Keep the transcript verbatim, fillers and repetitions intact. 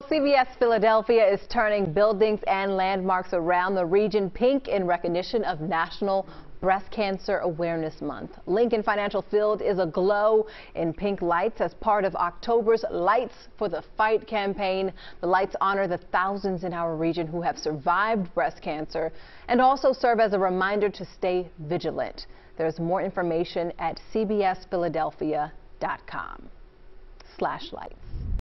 C B S Philadelphia is turning buildings and landmarks around the region pink in recognition of National Breast Cancer Awareness Month. Lincoln Financial Field is aglow in pink lights as part of October's Lights for the Fight campaign. The lights honor the thousands in our region who have survived breast cancer and also serve as a reminder to stay vigilant. There's more information at c b s philadelphia dot com slash lights.